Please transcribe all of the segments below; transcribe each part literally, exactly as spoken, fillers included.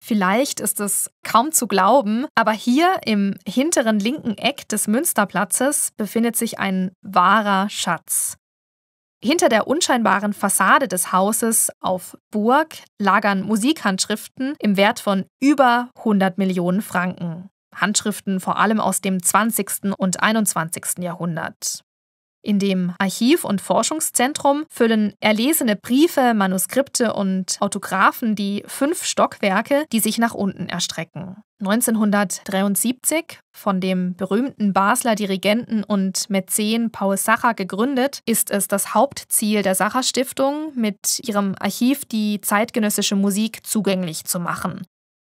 Vielleicht ist es kaum zu glauben, aber hier im hinteren linken Eck des Münsterplatzes befindet sich ein wahrer Schatz. Hinter der unscheinbaren Fassade des Hauses auf Burg lagern Musikhandschriften im Wert von über hundert Millionen Franken. Handschriften vor allem aus dem zwanzigsten und einundzwanzigsten Jahrhundert. In dem Archiv- und Forschungszentrum füllen erlesene Briefe, Manuskripte und Autographen die fünf Stockwerke, die sich nach unten erstrecken. neunzehnhundertdreiundsiebzig, von dem berühmten Basler Dirigenten und Mäzen Paul Sacher gegründet, ist es das Hauptziel der Sacher-Stiftung, mit ihrem Archiv die zeitgenössische Musik zugänglich zu machen.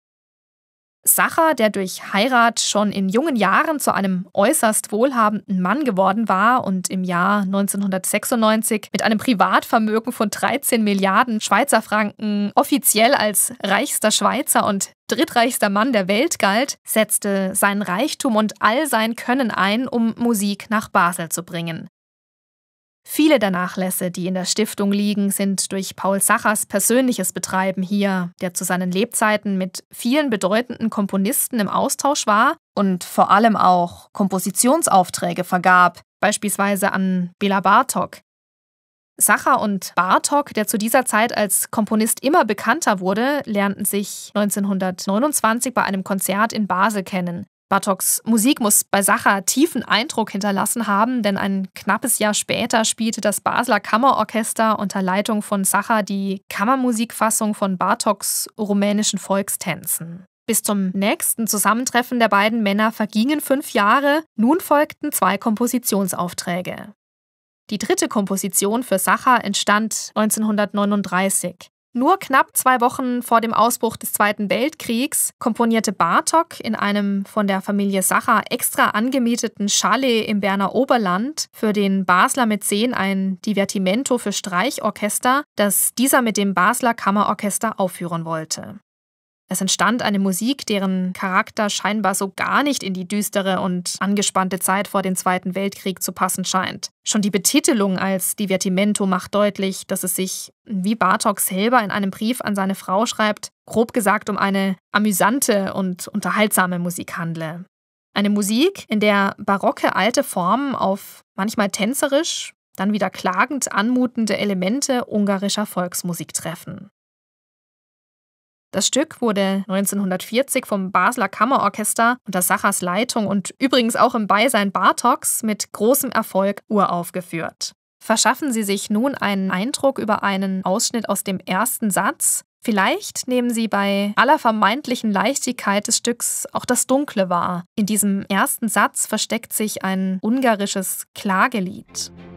Sacher, der durch Heirat schon in jungen Jahren zu einem äußerst wohlhabenden Mann geworden war und im Jahr neunzehnhundertsechsundneunzig mit einem Privatvermögen von dreizehn Milliarden Schweizer Franken offiziell als reichster Schweizer und drittreichster Mann der Welt galt, setzte seinen Reichtum und all sein Können ein, um Musik nach Basel zu bringen. Viele der Nachlässe, die in der Stiftung liegen, sind durch Paul Sachers persönliches Betreiben hier, der zu seinen Lebzeiten mit vielen bedeutenden Komponisten im Austausch war und vor allem auch Kompositionsaufträge vergab, beispielsweise an Béla Bartók. Sacher und Bartók, der zu dieser Zeit als Komponist immer bekannter wurde, lernten sich neunzehnhundertneunundzwanzig bei einem Konzert in Basel kennen. Bartóks Musik muss bei Sacher tiefen Eindruck hinterlassen haben, denn ein knappes Jahr später spielte das Basler Kammerorchester unter Leitung von Sacher die Kammermusikfassung von Bartóks rumänischen Volkstänzen. Bis zum nächsten Zusammentreffen der beiden Männer vergingen fünf Jahre, nun folgten zwei Kompositionsaufträge. Die dritte Komposition für Sacher entstand neunzehnhundertneununddreißig. Nur knapp zwei Wochen vor dem Ausbruch des Zweiten Weltkriegs komponierte Bartók in einem von der Familie Sacher extra angemieteten Chalet im Berner Oberland für den Basler Mäzen ein Divertimento für Streichorchester, das dieser mit dem Basler Kammerorchester aufführen wollte. Es entstand eine Musik, deren Charakter scheinbar so gar nicht in die düstere und angespannte Zeit vor dem Zweiten Weltkrieg zu passen scheint. Schon die Betitelung als Divertimento macht deutlich, dass es sich, wie Bartók selber in einem Brief an seine Frau schreibt, grob gesagt um eine amüsante und unterhaltsame Musik handle. Eine Musik, in der barocke alte Formen auf manchmal tänzerisch, dann wieder klagend anmutende Elemente ungarischer Volksmusik treffen. Das Stück wurde neunzehnhundertvierzig vom Basler Kammerorchester unter Sachers Leitung und übrigens auch im Beisein Bartóks mit großem Erfolg uraufgeführt. Verschaffen Sie sich nun einen Eindruck über einen Ausschnitt aus dem ersten Satz. Vielleicht nehmen Sie bei aller vermeintlichen Leichtigkeit des Stücks auch das Dunkle wahr. In diesem ersten Satz versteckt sich ein ungarisches Klagelied.